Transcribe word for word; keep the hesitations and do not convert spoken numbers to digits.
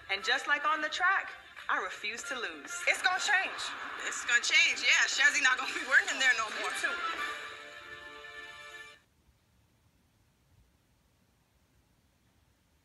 And just like on the track, I refuse to lose. It's gonna change. It's gonna change, yeah. Shazzy not gonna be working there no